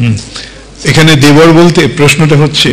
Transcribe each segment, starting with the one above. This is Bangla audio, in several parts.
এখানে দেবর বলতে প্রশ্নটা হচ্ছে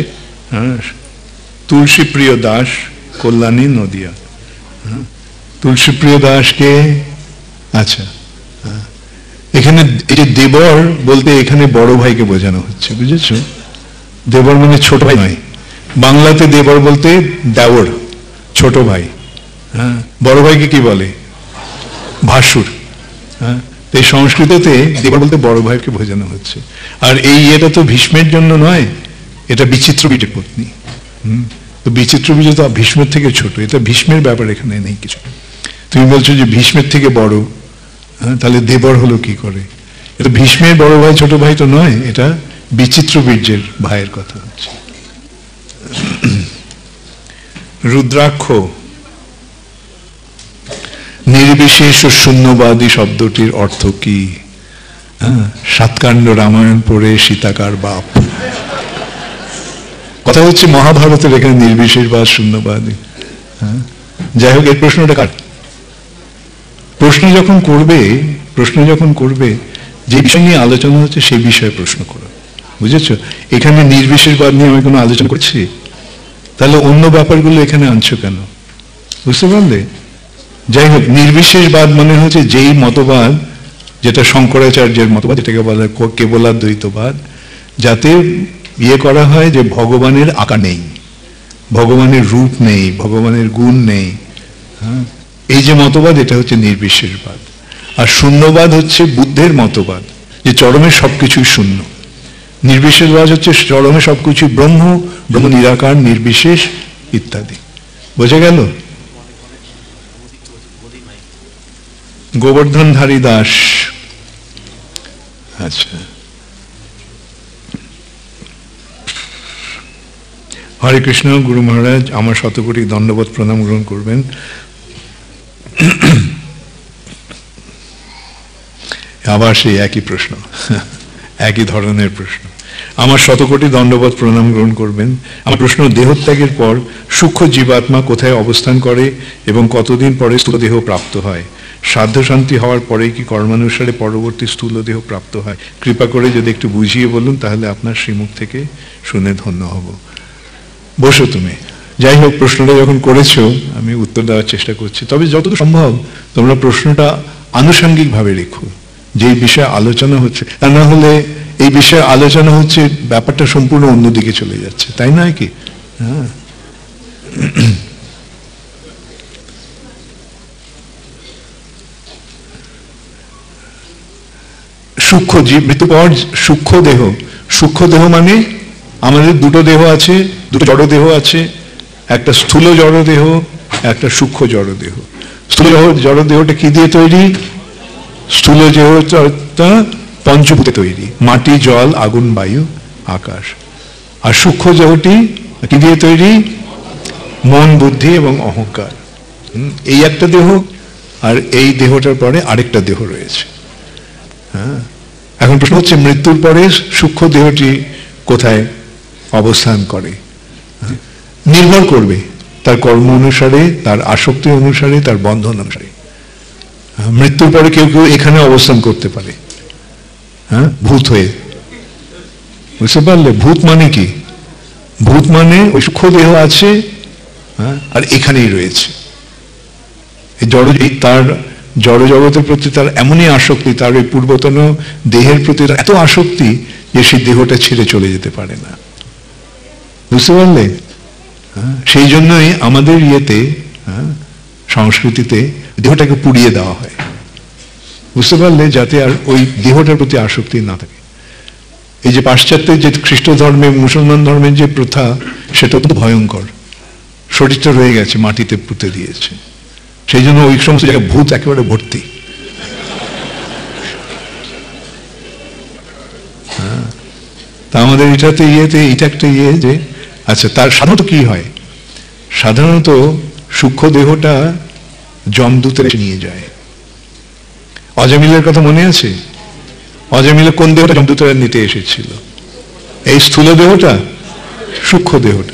তুলসী প্রিয় দাস, কল্যাণী নদিয়া। তুলসী প্রিয় দাসকে, আচ্ছা, এখানে এই যে দেবর বলতে এখানে বড় ভাইকে বোঝানো হচ্ছে, বুঝেছো? দেবর মানে ছোট ভাই নয়। বাংলাতে দেবর বলতে দেওর, ছোট ভাই। হ্যাঁ, বড় ভাইকে কি বলে? ভাসুর। হ্যাঁ, এই সংস্কৃততে দেবর বলতে বড় ভাইকে বোঝানো হচ্ছে। আর এই এটা তো ভীষ্মের জন্য নয়, এটা বিচিত্র বীজের পত্নী। তো বিচিত্র বীজ তো ভীষ্মের থেকে ছোট, এটা ভীষ্মের ব্যাপার এখানে নেই কিছু। তুমি বলছো যে ভীষ্মের থেকে বড়, হ্যাঁ, তাহলে দেবর হলো কি করে? এটা ভীষ্মের বড় ভাই ছোট ভাই তো নয়, এটা বিচিত্র বীর্যের ভাইয়ের কথা হচ্ছে। রুদ্রাক্ষ, নির্বিশেষ ও শূন্যবাদী শব্দটির অর্থ কি? হ্যাঁ, সাতকাণ্ড রামায়ণ পড়ে সীতাকার বাপ। কথা হচ্ছে মহাভারতের এখানে নির্বিশেষবাদ, শূন্যবাদী। হ্যাঁ, যাই হোক, এই প্রশ্নটা কার? প্রশ্ন যখন করবে যে বিষয় নিয়ে আলোচনা হচ্ছে সেই বিষয়ে প্রশ্ন করো, বুঝেছো? এখানে নির্বিশেষবাদ নিয়ে আমি কোনো আলোচনা করছি, তাহলে অন্য ব্যাপারগুলো এখানে আনছো কেন? বুঝতে পারলে? যাই হোক, নির্বিশেষবাদ মানে হচ্ছে যেই মতবাদ, যেটা শঙ্করাচার্যের মতবাদ, যেটাকে বলা হয় কেবলাদ্বৈতবাদ, যাতে ইয়ে করা হয় যে ভগবানের আকার নেই, ভগবানের রূপ নেই, ভগবানের গুণ নেই। হ্যাঁ, এই যে মতবাদ, এটা হচ্ছে নির্বিশেষবাদ। আর শূন্যবাদ হচ্ছে বুদ্ধের মতবাদ, যে চরমে সবকিছুই শূন্য। নির্বিশেষবাদ হচ্ছে চরমে সবকিছু ব্রহ্ম, ব্রহ্ম নিরাকার, নির্বিশেষ ইত্যাদি। বোঝা গেল? গোবর্ধনধারী দাস, আচ্ছা। হরে কৃষ্ণ। গুরু মহারাজ, আমার শতকোটি দণ্ডবোধ প্রণাম গ্রহণ করবেন। আবার সেই একই প্রশ্ন, একই ধরনের প্রশ্ন। আমার শতকোটি দণ্ডবোধ প্রণাম গ্রহণ করবেন। আমার প্রশ্ন, দেহত্যাগের পর সূক্ষ্ম জীবাত্মা কোথায় অবস্থান করে এবং কতদিন পরে স্থূল দেহ প্রাপ্ত হয়? সাধ্য শান্তি হওয়ার পরে কি কর্মানুসারে পরবর্তী স্থূল দেহ প্রাপ্ত হয়? কৃপা করে যদি একটু বুঝিয়ে বলুন, তাহলে আপনার শ্রীমুখ থেকে শুনে ধন্য হব। বসো তুমি। যাই হোক, প্রশ্নটা যখন করেছো আমি উত্তর দেওয়ার চেষ্টা করছি, তবে যতটুকু সম্ভব তোমরা প্রশ্নটা আনুষঙ্গিকভাবে রেখো, যে বিষয়ে আলোচনা হচ্ছে। তা না হলে এই বিষয়ে আলোচনা হচ্ছে, ব্যাপারটা সম্পূর্ণ অন্যদিকে চলে যাচ্ছে, তাই নয় কি? হ্যাঁ, সূক্ষ্ম জীব, মৃত্যু পর সূক্ষ্ম দেহ। সূক্ষ্ম দেহ মানে আমাদের দুটো দেহ আছে, দুটো জড় দেহ আছে, একটা স্থূল জড় দেহ, একটা সূক্ষ্ম জড় দেহ। স্থূল জড় দেহটা কি দিয়ে তৈরি? স্থূল দেহটা পঞ্চভূতে তৈরি, মাটি, জল, আগুন, বায়ু, আকাশ। আর সূক্ষ্ম দেহটি কি দিয়ে তৈরি? মন, বুদ্ধি এবং অহংকার। এই একটা দেহ, আর এই দেহটার পরে আরেকটা দেহ রয়েছে। হ্যাঁ, এখন প্রশ্ন হচ্ছে, মৃত্যুর পরে সূক্ষ্ম দেহটি কোথায় অবস্থান করে? নির্ভর করবে তার কর্ম অনুসারে, তার আসক্তি অনুসারে, তার বন্ধন অনুসারে। মৃত্যুর পরে কেউ কেউ এখানে অবস্থান করতে পারে, হ্যাঁ, ভূত হয়ে। বুঝতে পারলে? ভূত মানে কি? ভূত মানে ওই সূক্ষ্ম দেহ আছে, হ্যাঁ, আর এখানেই রয়েছে। তার জড় জগতের প্রতি তার এমনই আসক্তি, তার ওই পূর্বতন দেহের প্রতি এত আসক্তি যে সেই দেহটা ছেড়ে চলে যেতে পারে না। বুঝতে পারলে? সেই জন্যই আমাদের ইয়েতে, সংস্কৃতিতে দেহটাকে পুড়িয়ে দেওয়া হয়। বুঝতে পারলে? যাতে আর ওই দেহটার প্রতি আসক্তি না থাকে। এই যে পাশ্চাত্যের যে খ্রিস্ট ধর্মে, মুসলমান ধর্মের যে প্রথা, সেটা তো ভয়ঙ্কর। শরীরটা রয়ে গেছে, মাটিতে পুঁতে দিয়েছে। সেই জন্য ওই সমস্ত জায়গায় ভূত একেবারে ভর্তি। তা আমাদের এটাতে এটা একটা যে, আচ্ছা, তার সাধারণত কি হয়? সাধারণত সূক্ষ্ম দেহটা যমদূতের নিয়ে যায়। অজামিলের কথা মনে আছে? অজামিলের কোন দেহটা যমদূতেরা নিতে এসেছিল? এই স্থূল দেহটা, সূক্ষ্ম দেহটা।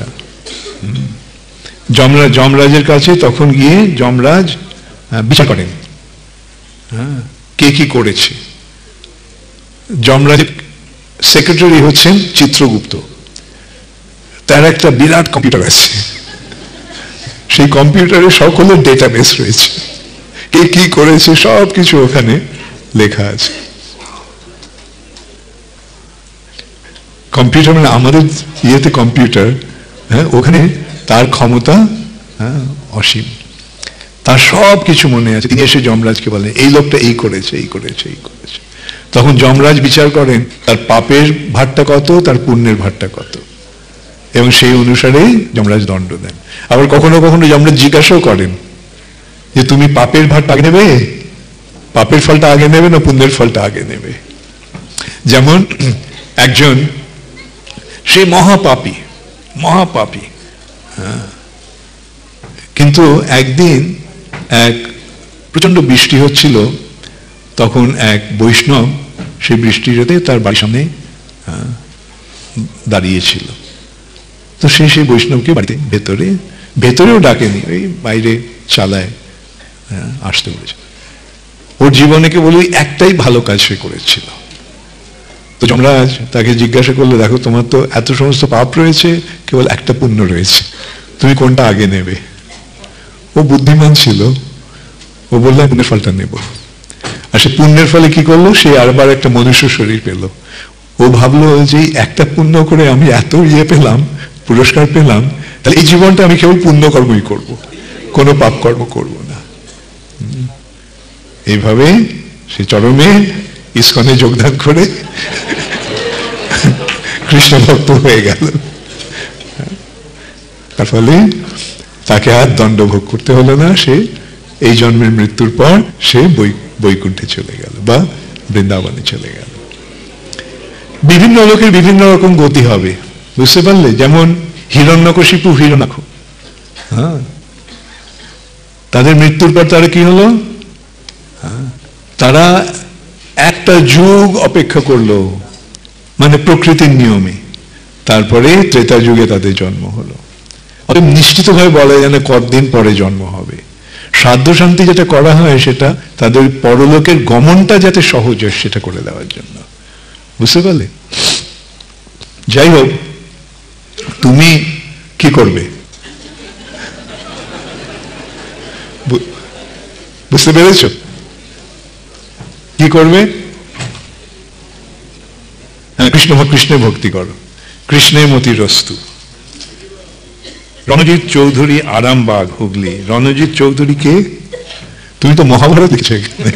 যমরাজের কাছে তখন গিয়ে যমরাজ বিচার করেন, কে কি করেছে। যমরাজ সেক্রেটারি হচ্ছেন চিত্রগুপ্ত, তার একটা বিরাট কম্পিউটার আছে, সেই কম্পিউটারে সকলের ডেটাবেস রয়েছে, কে কি করেছে সব কিছু ওখানে লেখা আছে। কম্পিউটার মানে আমাদের ইয়েতে কম্পিউটার, হ্যাঁ, ওখানে তার ক্ষমতা অসীম, তার সব কিছু মনে আছে। তিনি এসে যমরাজকে বলেন এই লোকটা এই করেছে এই করেছে এই করেছে। তখন যমরাজ বিচার করেন তার পাপের ভারটা কত, তার পুণ্যের ভারটা কত, এবং সেই অনুসারেই যমরাজ দণ্ড দেন। আবার কখনো কখনো যমরাজ জিজ্ঞাসাও করেন যে তুমি পাপের ভারটা আগে নেবে, পাপের ফলটা আগে নেবে না পুণ্যের ফলটা আগে নেবে। যেমন একজন সে মহাপাপী, মহাপাপী, হ্যাঁ, কিন্তু একদিন এক প্রচন্ড বৃষ্টি হচ্ছিল, তখন এক বৈষ্ণব সেই বৃষ্টিতে তার বাড়ির সামনে দাঁড়িয়েছিল। তো সেই বৈষ্ণবকে বাড়িতে ভেতরেও ডাকেনি, ওই বাইরে চালায় আসতে বলেছে। ওর জীবনে কেবল একটাই ভালো কাজ সে করেছিল। তো যমরাজ তাকে জিজ্ঞাসা করলো, দেখো তোমার তো এত সমস্ত পাপ রয়েছে, কেবল একটা পুণ্য রয়েছে, তুমি কোনটা আগে নেবে? ও বুদ্ধিমান ছিল, ও বললো পুণ্যের ফলটা নেব। আর সে পুণ্যের ফলে কি করলো, সে আরবার একটা মনুষ্য শরীর পেল। ও ভাবলো যে একটা পুণ্য করে আমি এত ইয়ে পেলাম, পুরস্কার পেলাম, তাহলে এই জীবনটা আমি কেবল পুণ্য কর্মই করব, কোনো পাপ কর্ম করব না। এইভাবে সে চরমে ইসকনে যোগদান করে কৃষ্ণ ভক্ত হয়ে গেল। তার ফলে তাকে আর দণ্ড ভোগ করতে হলো না, সে এই জন্মের মৃত্যুর পর সে বৈকুণ্ঠে চলে গেল বা বৃন্দাবনে চলে গেল। বিভিন্ন লোকের বিভিন্ন রকম গতি হবে, বুঝতে পারলে? যেমন হিরণ্যকশিপু হিরণ্যাক্ষ, হ্যাঁ, তাদের মৃত্যুর পর তারা কি হলো? তারা একটা যুগ অপেক্ষা করলো, মানে প্রকৃতির নিয়মে, তারপরে ত্রেতা যুগে তাদের জন্ম হলো। অতএব নিশ্চিতভাবে বলা যায় না কতদিন পরে জন্ম হবে। সাধ্য শান্তি যেটা করা হয় সেটা তাদের পরলোকের গমনটা যাতে সহজ হয় সেটা করে দেওয়ার জন্য, বুঝতে পারলে? যাই হোক, তুমি কি করবে বুঝতে পেরেছ? কি করবে? হ্যাঁ, কৃষ্ণের ভক্তি করো, কৃষ্ণের মতিরস্তু। রণজিৎ চৌধুরী, আরামবাগ, হুগলি। রণজিৎ চৌধুরী কে? তুমি তো মহাভারত লিখছো এখানে।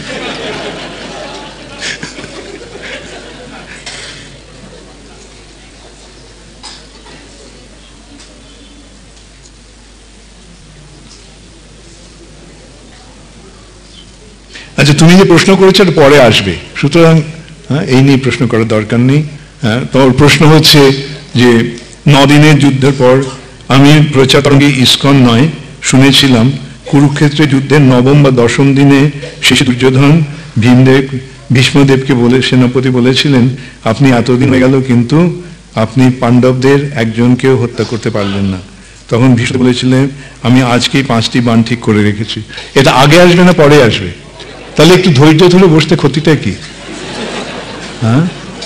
আচ্ছা, তুমি যে প্রশ্ন করেছো পরে আসবে, সুতরাং এই নিয়ে প্রশ্ন করার দরকার নেই। তোমার প্রশ্ন হচ্ছে যে 9 দিনের যুদ্ধের পর আমি প্রচারঙ্গী ইস্কন নয় শুনেছিলাম কুরুক্ষেত্রের যুদ্ধের 9ম বা 10ম দিনে শেষে দুর্যোধন ভীষ্মদেবকে বলে, সেনাপতি বলেছিলেন আপনি এতদিন হয়ে গেল কিন্তু আপনি পাণ্ডবদের একজনকেও হত্যা করতে পারলেন না। তখন ভীষ্ম বলেছিলেন আমি আজকেই 5টি বাণ ঠিক করে রেখেছি। এটা আগে আসবে না পরে আসবে? তাহলে একটু ধৈর্য ধরে বসতে ক্ষতিটা কি? হ্যাঁ,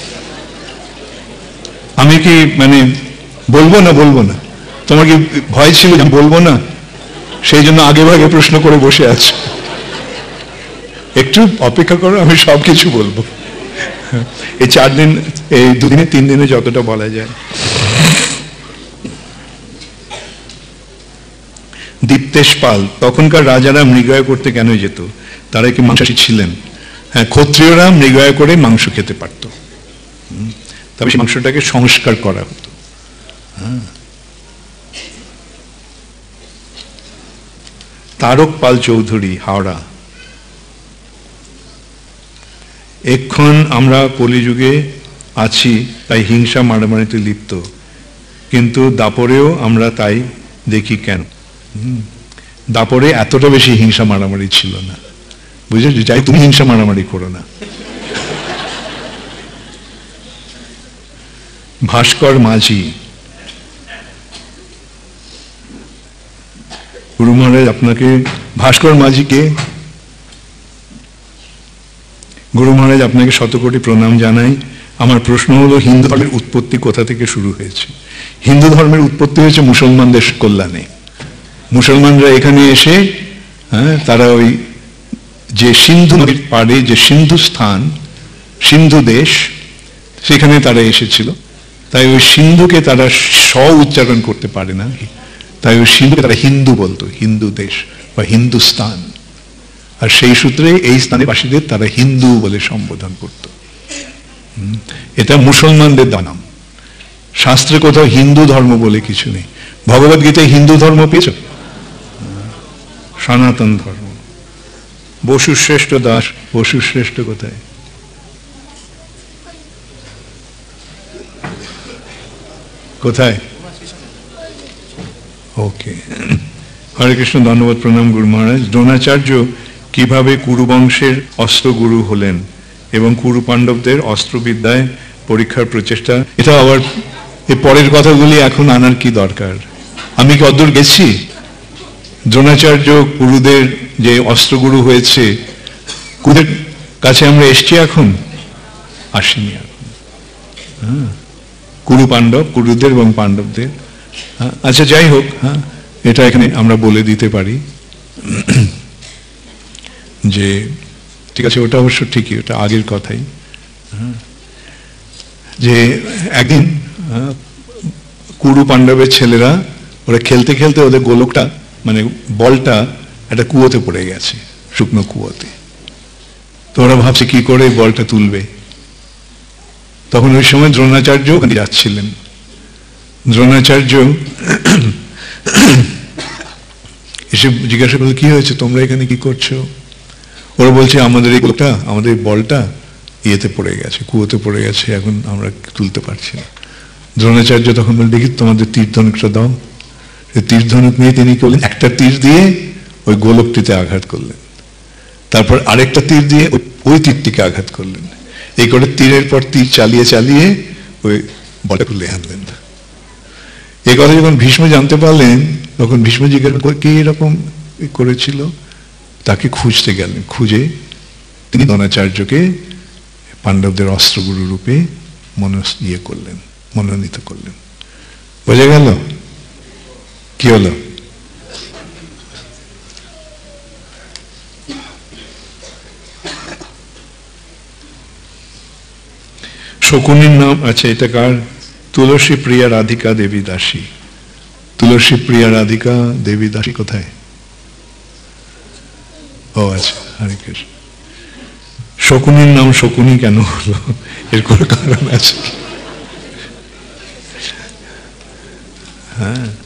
আমি কি মানে বলবো না? তোমার কি ভয় ছিল যে বলবো না, সেই জন্য আগে ভাগে প্রশ্ন করে বসে আছো? একটু অপেক্ষা করো, আমি সবকিছু বলবো। এই 4 দিন, এই 2 দিনে 3 দিনে যতটা বলা যায়। দীপ্তেশ পাল, তখনকার রাজারা মৃগয়া করতে কেন যেত? তারা কি মাংসাশী ছিলেন? হ্যাঁ, ক্ষত্রিয়রা মৃগয়া করে মাংস খেতে পারত, তবে সেই মাংসটাকে সংস্কার করা হতো। তারক পাল চৌধুরী, হাওড়া। এখন আমরা কলিযুগে আছি তাই হিংসা মারামারিতে লিপ্ত, কিন্তু দাপরেও আমরা তাই দেখি কেন? দাপরে এতটা বেশি হিংসা মারামারি ছিল না, বুঝেছো? যাই তুমি হিংসা মারামারি করো না। ভাস্কর মাঝি, গুরু মহারাজ আপনাকে, ভাস্কর মাঝিকে, গুরু মহারাজ আপনাকে 100 কোটি প্রণাম জানাই। আমার প্রশ্ন হলো হিন্দু ধর্মের উৎপত্তি কোথা থেকে শুরু হয়েছে? হিন্দু ধর্মের উৎপত্তি হয়েছে মুসলমানদের কল্যাণে। মুসলমানরা এখানে এসে তারা ওই যে সিন্ধু নদীর পাড়ে যে সিন্ধু স্থান, সিন্ধু দেশ, সেখানে তারা এসেছিল। তাই ওই সিন্ধুকে তারা উচ্চারণ করতে পারে না, তাই ওই সিন্ধুকে তারা হিন্দু বলতো, হিন্দু দেশ বা হিন্দুস্তান। আর সেই সূত্রে এই স্থানের বাসীদের তারা হিন্দু বলে সম্বোধন করত। এটা মুসলমানদের নাম। শাস্ত্রে কোথাও হিন্দু ধর্ম বলে কিছু নেই। ভগবদ গীতায় হিন্দু ধর্ম পেয়েছ? সনাতন ধর্ম। বসুশ্রেষ্ঠ দাস, বসুশ্রেষ্ঠ কোথায়? কোথায়? ওকে, হরে কৃষ্ণ, ধন্যবাদ, প্রণাম গুরু মহারাজ। দ্রোণাচার্য কিভাবে কুরু বংশের অস্ত্রগুরু হলেন এবং কুরু পাণ্ডবদের অস্ত্রবিদ্যায় পরীক্ষার প্রচেষ্টা, এটা আবার এই পরের কথাগুলি এখন আনার কি দরকার? আমি কি অদূর গেছি? দ্রোণাচার্য কুরুদের যে অস্ত্রগুরু হয়েছে, কুরুদের কাছে আমরা এসছি এখন? আসিনি এখন। কুরু পাণ্ডব, কুরুদের এবং পাণ্ডবদের। আচ্ছা, যাই হোক, এটা এখানে আমরা বলে দিতে পারি যে ঠিক আছে, ওটা অবশ্য ঠিকই, ওটা আগের কথাই, যে একদিন কুরু পাণ্ডবের ছেলেরা ওরা খেলতে খেলতে ওদের গোলকটা মানে বলটা একটা কুয়োতে পড়ে গেছে, শুকনো কুয়োতে। তো ওরা ভাবছে কি করে বলটা তুলবে। তখন ওই সময় দ্রোণাচার্য ওখানে যাচ্ছিলেন। দ্রোণাচার্য এসে জিজ্ঞাসা করলো, কি হয়েছে, তোমরা এখানে কি করছো? ওরা বলছে, আমাদের এই গোলকটা, আমাদের বলটা ইয়েতে পড়ে গেছে, কুয়োতে পড়ে গেছে, এখন আমরা তুলতে পারছি না। দ্রোণাচার্য তখন বলে, দেখি তোমাদের তীর ধনুকটা দাও। তীর ধনুক নিয়ে তিনি করলেন, একটা তীর দিয়ে ওই গোলকটিতে আঘাত করলেন, তারপর আরেকটা তীর দিয়ে ওই তীরটিকে আঘাত করলেন। এই করে তীরের পর তীর চালিয়ে চালিয়ে ওই বলটা তুলে আনলেন। এই কথা যখন ভীষ্ম জানতে পারলেন, তখন ভীষ্ম জিজ্ঞাসা করে, কে এরকম করেছিল? তাকে খুঁজতে গেলেন। খুঁজে তিনি দ্রোণাচার্যকে পাণ্ডবদের অস্ত্রগুরু রূপে মনোনীত করলেন। বোঝা গেল কি হলো? শকুনির নাম, আচ্ছা এটা কার? তুলসী প্রিয়া রাধিকা দেবী দাসী। তুলসী প্রিয়া রাধিকা দেবী দাসী কোথায়? ও আচ্ছা, হরে কৃষ্ণ। শকুনির নাম শকুনি কেন হলো? এর কোনো কারণ আছে? হ্যাঁ,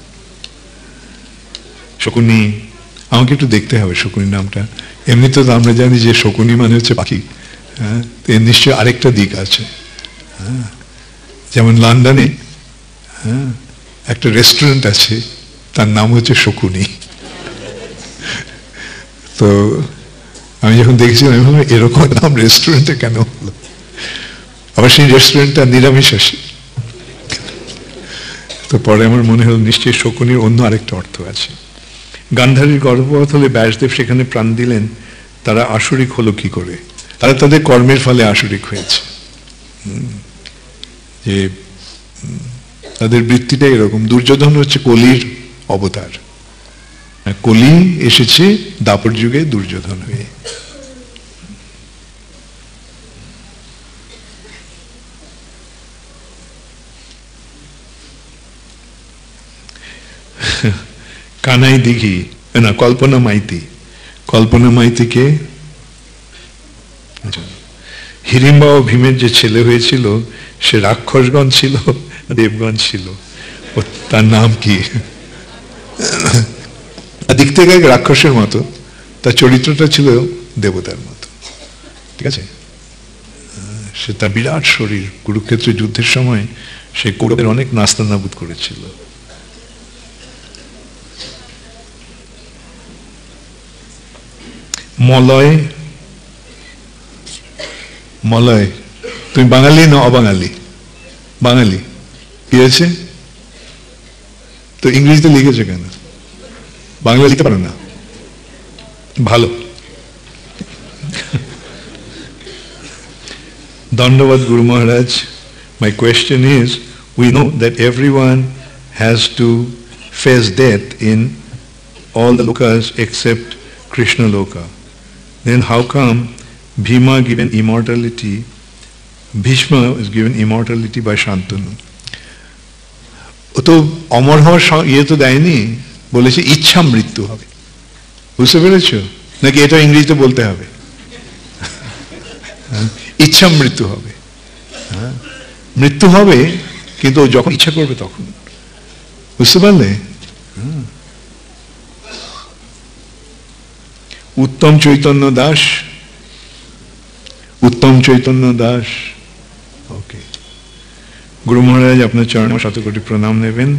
শকুনি, আমাকে একটু দেখতে হবে শকুনির নামটা। এমনি তো আমরা জানি যে শকুনি মানে হচ্ছে পাখি। হ্যাঁ, এর নিশ্চয় আরেকটা দিক আছে। হ্যাঁ, যেমন লন্ডনে একটা রেস্টুরেন্ট আছে, তার নাম হচ্ছে শকুনি। তো আমি যখন দেখেছিলাম, আমি ভাবলাম এরকম নাম রেস্টুরেন্টে কেন হলো? আবার সেই রেস্টুরেন্টটা নিরামিষাশী। তো পরে আমার মনে হলো নিশ্চয়ই শকুনির অন্য আরেকটা অর্থ আছে। গান্ধারীর গর্ভপাত হলে ব্যাসদেব সেখানে প্রাণ দিলেন, তারা আসরিক হলো কি করে? তারা তাদের কর্মের ফলে আসরিক হয়েছে। যে তাদের বৃত্তিটা এরকম। দুর্যোধন হচ্ছে কলির অবতার। কলি এসেছে দাপর যুগে দুর্যোধন হয়ে। কানাই দিঘি না, কল্পনা মাইতি। কল্পনা মাইতিকে হিড়িম্বা ও ভীমের যে ছেলে হয়েছিল, সে রাক্ষসগণ ছিল, দেবগণ ছিল। তার নাম কি? দেখতে গেলে রাক্ষসের মতো, তার চরিত্রটা ছিল দেবতার মতো। ঠিক আছে, সে তার বিরাট শরীর, কুরুক্ষেত্র যুদ্ধের সময় সে কৌরবের অনেক নাস্তানাবুদ করেছিল। মলয়, মলয়, তুমি বাঙালি না অবাঙালি? বাঙালি। কি হয়েছে? তো ইংরেজিতে লিখেছে কেন? বাংলা লিখতে পারো না? ভালো। Dandavad Guru Maharaj, my question is, we know that everyone has to face death in all the lokas except Krishna Loka. Then how come Bhima given immortality, Bhishma is given immortality by Shantanu? ও তো অমর হওয়ার ইয়ে তো দেয়নি, বলেছে ইচ্ছা মৃত্যু হবে। বুঝতে পেরেছ নাকি? এটা ইংরেজিতে বলতে হবে, ইচ্ছা মৃত্যু হবে। মৃত্যু হবে কিন্তু ও যখন ইচ্ছা করবে তখন। বুঝতে পারলে? উত্তম চৈতন্য দাস, উত্তম চৈতন্য দাস, ওকে। গুরু মহারাজ আপনার চরণে শতকোটি প্রণাম নেবেন।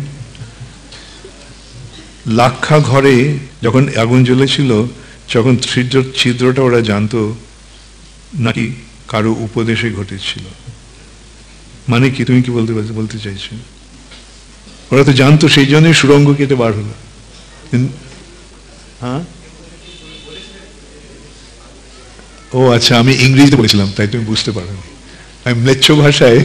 লাক্ষা ঘরে যখন আগুন জ্বলেছিল, যখন ছিদ্রটা ওরা জানতো নাকি কারো উপদেশে ঘটেছিল? মানে কি, তুমি কি বলতে চাইছো? ওরা তো জানতো, সেই জন্যই সুরঙ্গ কেটে বার হলো। হ্যাঁ, ও আচ্ছা, আমি ইংরেজিতে বলেছিলাম তাই তুমি বুঝতে পারোনি। আমি ম্লেচ্ছ ভাষায়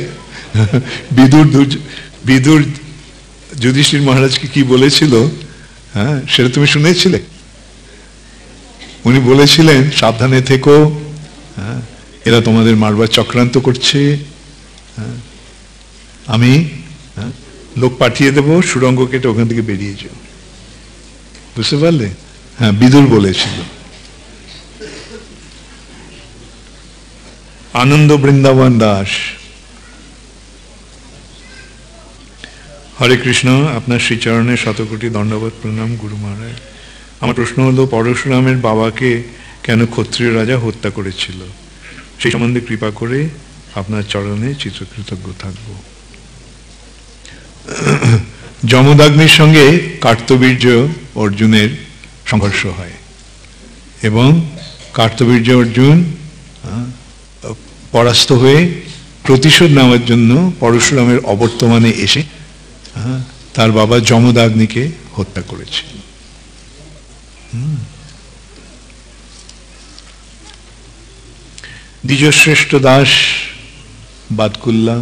বিদুর যুধিষ্ঠির মহারাজকে কি বলেছিল, হ্যাঁ সেটা তুমি শুনেছিলে? উনি বলেছিলেন সাবধানে থেকো, হ্যাঁ এরা তোমাদের মারবার চক্রান্ত করছে, হ্যাঁ আমি লোক পাঠিয়ে দেবো, সুরঙ্গ কেটে ওখান থেকে বেরিয়ে যাও। বুঝতে পারলে? হ্যাঁ, বিদুর বলেছিল। আনন্দ বৃন্দাবন দাস, হরে কৃষ্ণ, আপনার শ্রীচরণে শতকোটি দণ্ডবত প্রণাম গুরু মহারাজ। আমার প্রশ্ন হলো, পরশুরামের বাবাকে কেন ক্ষত্রিয় রাজা হত্যা করেছিল, সেই সম্বন্ধে কৃপা করে আপনার চরণে চিত্রকৃতজ্ঞ থাকব। যমদাগ্নির সঙ্গে কার্তবীর্য অর্জুনের সংঘর্ষ হয় এবং কার্তবীর্য অর্জুন পরাস্ত হয়ে প্রতিশোধ নেওয়ার জন্য পরশুরামের অবর্তমানে এসে তার বাবা যমদাগ্নিকে হত্যা করেছিল। দ্বিজশ্রেষ্ঠ দাস বাদকুল্লা,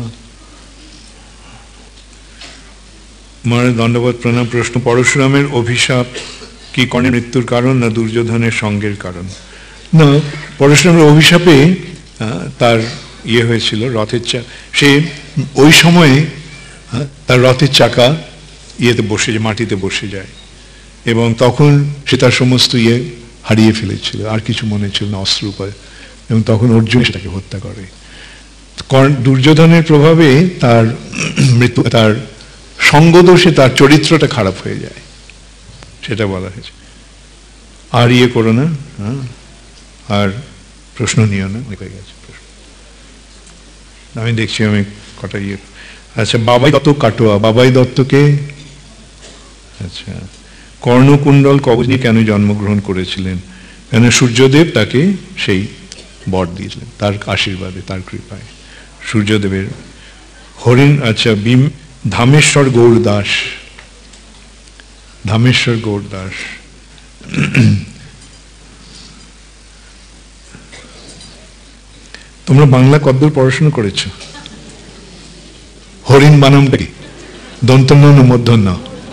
মহারাজ দণ্ডবত প্রণাম। প্রশ্ন, পরশুরামের অভিশাপ কি কর্ণের মৃত্যুর কারণ না দুর্যোধনের সঙ্গের কারণ? না, পরশুরামের অভিশাপে তার ইয়ে হয়েছিল, রথের সে ওই সময়ে তার রথের চাকা ইয়েতে বসে যায়, মাটিতে বসে যায়, এবং তখন সে তার সমস্ত ইয়ে হারিয়ে ফেলেছিল, আর কিছু মনে ছিল না, অস্ত্র উপায়, এবং তখন অর্জুন সেটাকে হত্যা করে। দুর্যোধনের প্রভাবে তার মৃত্যু, তার সঙ্গদোষে তার চরিত্রটা খারাপ হয়ে যায়, সেটা বলা হয়েছে। আর ইয়ে করো না, আর প্রশ্ন নিও না, হয়ে গেছে প্রশ্ন। আমি দেখছি আমি কটা ইয়ে। আচ্ছা, বাবাই দত্ত কাটোয়া, বাবাই দত্তকে, আচ্ছা, কর্ণকুণ্ডল কবচ নিয়ে কেন জন্মগ্রহণ করেছিলেন? কেন সূর্যদেব তাকে সেই বর দিয়েছিলেন, তার আশীর্বাদে, তার কৃপায়, সূর্যদেবের। হরিণ, আচ্ছা, ধামেশ্বর গৌর দাস, ধামেশ্বর গৌর দাস, তোমরা বাংলা কতদূর পড়াশোনা করেছ? হরিণ বানামটা কি? দন্তন্য না মধ্যন্য?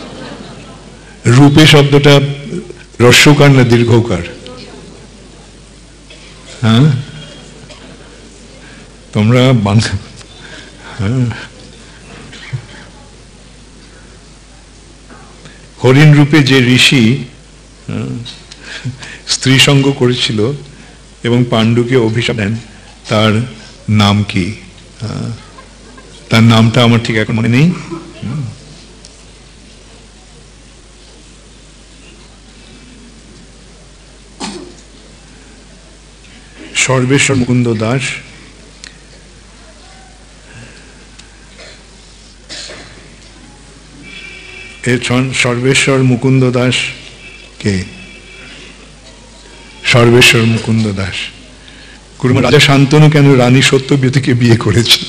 রূপে শব্দটা হ্রস্বকার না দীর্ঘকার? হ্যাঁ, তোমরা বাংলা, হ্যাঁ, হরিণ রূপে যে ঋষি স্ত্রী সঙ্গ করেছিল এবং পাণ্ডুকে অভিশাপ দেন, তার নাম কি? তার নামটা আমার ঠিক এখন মনে নেই। সর্বেশ্বর মুকুন্দ দাস, সর্বেশ্বর মুকুন্দ দাস কে? সর্বেশ্বর মুকুন্দ দাস। রাজা শান্তনু কেন রানী সত্যবতীকে বিয়ে করেছিল?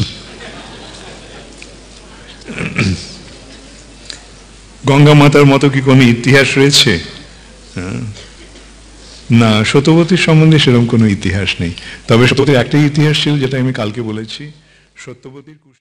গঙ্গা মাতার মতো কি কোনো ইতিহাস রয়েছে? না, সত্যবতীর সম্বন্ধে সেরকম কোনো ইতিহাস নেই, তবে সত্যবতীর একটাই ইতিহাস ছিল যেটা আমি কালকে বলেছি। সত্যবতীর